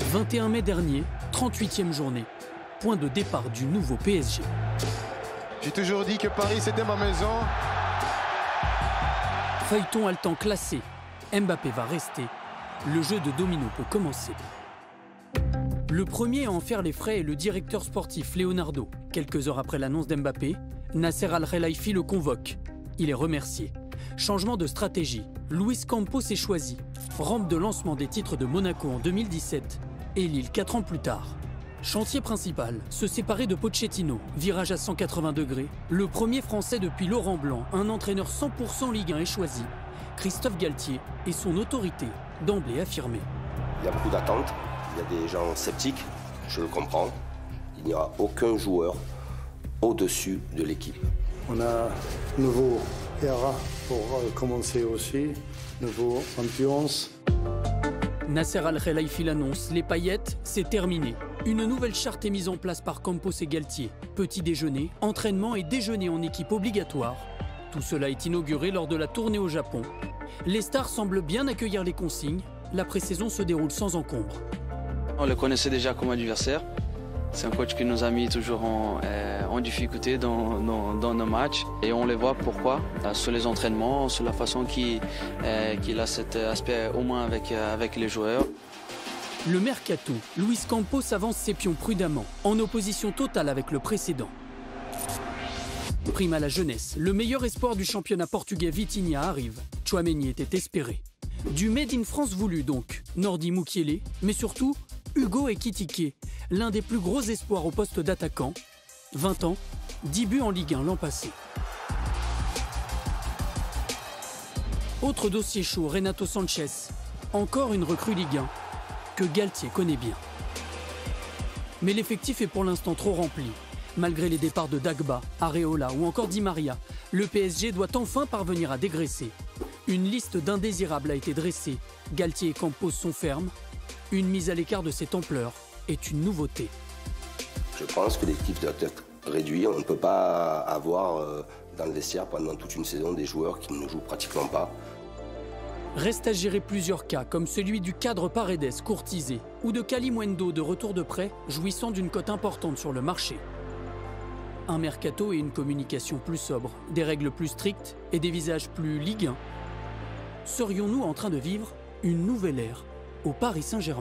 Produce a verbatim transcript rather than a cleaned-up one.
vingt et un mai dernier, trente-huitième journée, point de départ du nouveau P S G. J'ai toujours dit que Paris c'était ma maison. Feuilleton haletant classé, Mbappé va rester. Le jeu de domino peut commencer. Le premier à en faire les frais est le directeur sportif Leonardo. Quelques heures après l'annonce d'Mbappé, Nasser Al-Khelaifi le convoque. Il est remercié. Changement de stratégie. Luis Campos est choisi. Rampe de lancement des titres de Monaco en deux mille dix-sept et Lille quatre ans plus tard. Chantier principal, se séparer de Pochettino, virage à cent quatre-vingts degrés. Le premier Français depuis Laurent Blanc, un entraîneur cent pour cent Ligue un est choisi. Christophe Galtier et son autorité d'emblée affirmée. Il y a beaucoup d'attentes, il y a des gens sceptiques, je le comprends. Il n'y aura aucun joueur au-dessus de l'équipe. On a un nouveau R A pour commencer aussi, nouveau ambiance. Nasser Al-Khelaifi l'annonce, les paillettes, c'est terminé. Une nouvelle charte est mise en place par Campos et Galtier. Petit déjeuner, entraînement et déjeuner en équipe obligatoire. Tout cela est inauguré lors de la tournée au Japon. Les stars semblent bien accueillir les consignes. La pré-saison se déroule sans encombre. On le connaissait déjà comme adversaire. C'est un coach qui nous a mis toujours en, euh, en difficulté dans, dans, dans nos matchs. Et on les voit pourquoi, euh, sur les entraînements, sur la façon qu'il euh, qu'il a cet aspect au moins avec, euh, avec les joueurs. Le mercato, Luis Campos avance ses pions prudemment, en opposition totale avec le précédent. Prime à la jeunesse, le meilleur espoir du championnat portugais Vitinha arrive. Tchouaméni était espéré. Du Made in France voulu donc, Nordi Mukiele, mais surtout Hugo Ekitike, l'un des plus gros espoirs au poste d'attaquant. vingt ans, dix buts en Ligue un l'an passé. Autre dossier chaud, Renato Sanchez. Encore une recrue Ligue un, que Galtier connaît bien. Mais l'effectif est pour l'instant trop rempli. Malgré les départs de Dagba, Areola ou encore Di Maria, le P S G doit enfin parvenir à dégraisser. Une liste d'indésirables a été dressée. Galtier et Campos sont fermes. Une mise à l'écart de cette ampleur est une nouveauté. Je pense que l'équipe doit être réduite. On ne peut pas avoir euh, dans le vestiaire pendant toute une saison des joueurs qui ne jouent pratiquement pas. Reste à gérer plusieurs cas, comme celui du cadre Paredes courtisé ou de Kalimundo de retour de prêt, jouissant d'une cote importante sur le marché. Un mercato et une communication plus sobre, des règles plus strictes et des visages plus Ligue un. Serions-nous en train de vivre une nouvelle ère au Paris Saint-Germain ?